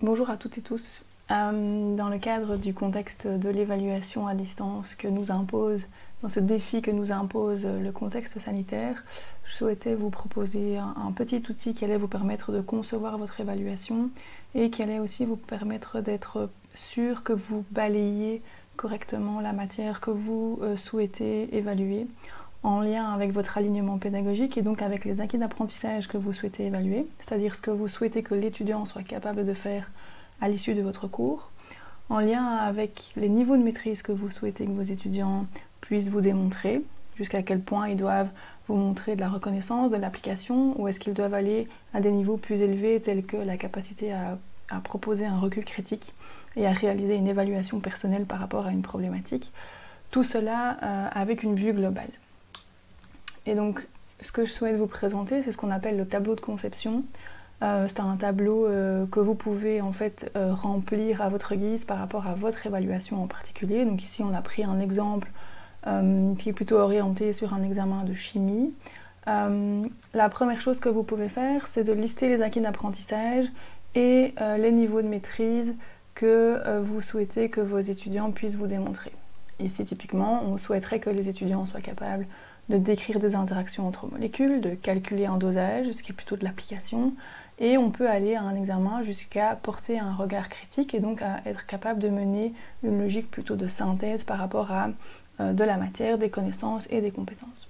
Bonjour à toutes et tous. Dans le cadre du contexte de l'évaluation à distance que nous impose, dans ce défi que nous impose le contexte sanitaire, je souhaitais vous proposer un petit outil qui allait vous permettre de concevoir votre évaluation et qui allait aussi vous permettre d'être sûr que vous balayez correctement la matière que vous souhaitez évaluer en lien avec votre alignement pédagogique et donc avec les acquis d'apprentissage que vous souhaitez évaluer, c'est-à-dire ce que vous souhaitez que l'étudiant soit capable de faire à l'issue de votre cours, en lien avec les niveaux de maîtrise que vous souhaitez que vos étudiants puissent vous démontrer, jusqu'à quel point ils doivent vous montrer de la reconnaissance, de l'application, ou est-ce qu'ils doivent aller à des niveaux plus élevés tels que la capacité à proposer un recul critique et à réaliser une évaluation personnelle par rapport à une problématique. Tout cela avec une vue globale. Et donc, ce que je souhaite vous présenter, c'est ce qu'on appelle le tableau de conception. C'est un tableau que vous pouvez en fait remplir à votre guise par rapport à votre évaluation en particulier. Donc ici, on a pris un exemple qui est plutôt orienté sur un examen de chimie. La première chose que vous pouvez faire, c'est de lister les acquis d'apprentissage et les niveaux de maîtrise que vous souhaitez que vos étudiants puissent vous démontrer. Ici, typiquement, on souhaiterait que les étudiants soient capables de décrire des interactions entre molécules, de calculer un dosage, ce qui est plutôt de l'application, et on peut aller à un examen jusqu'à porter un regard critique et donc à être capable de mener une logique plutôt de synthèse par rapport à de la matière, des connaissances et des compétences.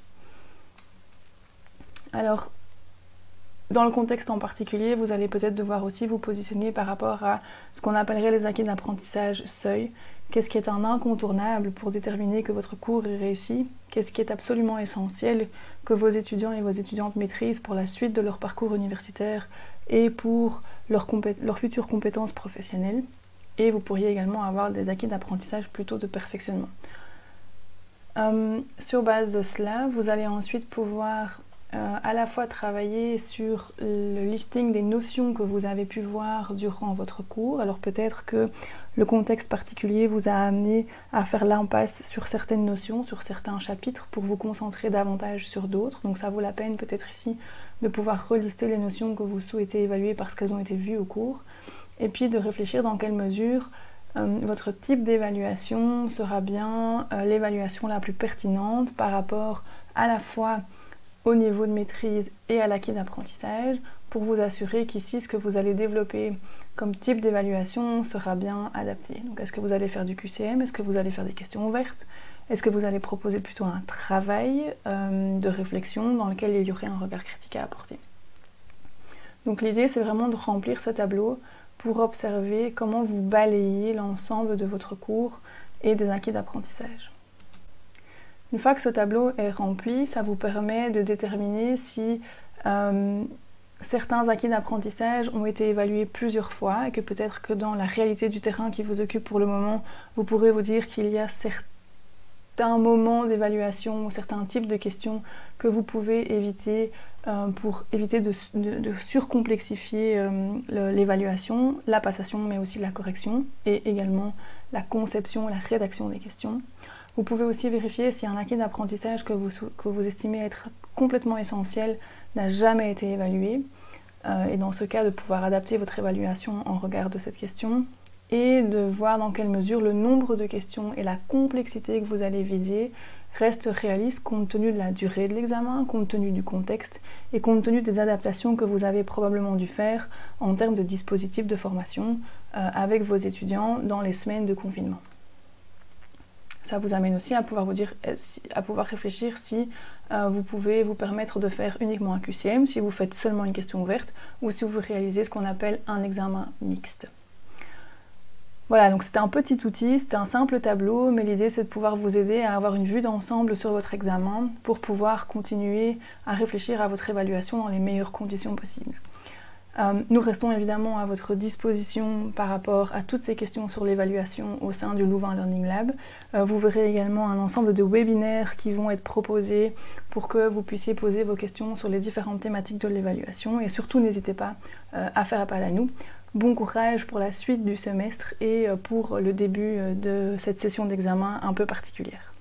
Alors, dans le contexte en particulier, vous allez peut-être devoir aussi vous positionner par rapport à ce qu'on appellerait les acquis d'apprentissage seuil. Qu'est-ce qui est un incontournable pour déterminer que votre cours est réussi? Qu'est-ce qui est absolument essentiel que vos étudiants et vos étudiantes maîtrisent pour la suite de leur parcours universitaire et pour leurs futures compétences professionnelles? Et vous pourriez également avoir des acquis d'apprentissage plutôt de perfectionnement. Sur base de cela, vous allez ensuite pouvoir à la fois travailler sur le listing des notions que vous avez pu voir durant votre cours. Alors peut-être que le contexte particulier vous a amené à faire l'impasse sur certaines notions, sur certains chapitres, pour vous concentrer davantage sur d'autres. Donc ça vaut la peine peut-être ici de pouvoir relister les notions que vous souhaitez évaluer parce qu'elles ont été vues au cours. Et puis de réfléchir dans quelle mesure votre type d'évaluation sera bien l'évaluation la plus pertinente par rapport à la fois au niveau de maîtrise et à l'acquis d'apprentissage pour vous assurer qu'ici ce que vous allez développer comme type d'évaluation sera bien adapté. Donc est-ce que vous allez faire du QCM? Est-ce que vous allez faire des questions ouvertes? Est-ce que vous allez proposer plutôt un travail de réflexion dans lequel il y aurait un regard critique à apporter? Donc l'idée c'est vraiment de remplir ce tableau pour observer comment vous balayez l'ensemble de votre cours et des acquis d'apprentissage. Une fois que ce tableau est rempli, ça vous permet de déterminer si certains acquis d'apprentissage ont été évalués plusieurs fois et que peut-être que dans la réalité du terrain qui vous occupe pour le moment, vous pourrez vous dire qu'il y a certains moments d'évaluation ou certains types de questions que vous pouvez éviter pour éviter de surcomplexifier l'évaluation, la passation mais aussi la correction et également la conception et la rédaction des questions. Vous pouvez aussi vérifier si un acquis d'apprentissage que vous estimez être complètement essentiel n'a jamais été évalué. Et dans ce cas, de pouvoir adapter votre évaluation en regard de cette question et de voir dans quelle mesure le nombre de questions et la complexité que vous allez viser restent réalistes compte tenu de la durée de l'examen, compte tenu du contexte et compte tenu des adaptations que vous avez probablement dû faire en termes de dispositifs de formation avec vos étudiants dans les semaines de confinement. Ça vous amène aussi à pouvoir réfléchir si vous pouvez vous permettre de faire uniquement un QCM, si vous faites seulement une question ouverte ou si vous réalisez ce qu'on appelle un examen mixte. Voilà, donc c'était un petit outil, c'était un simple tableau, mais l'idée c'est de pouvoir vous aider à avoir une vue d'ensemble sur votre examen pour pouvoir continuer à réfléchir à votre évaluation dans les meilleures conditions possibles. Nous restons évidemment à votre disposition par rapport à toutes ces questions sur l'évaluation au sein du Louvain Learning Lab. Vous verrez également un ensemble de webinaires qui vont être proposés pour que vous puissiez poser vos questions sur les différentes thématiques de l'évaluation et surtout n'hésitez pas à faire appel à nous. Bon courage pour la suite du semestre et pour le début de cette session d'examen un peu particulière.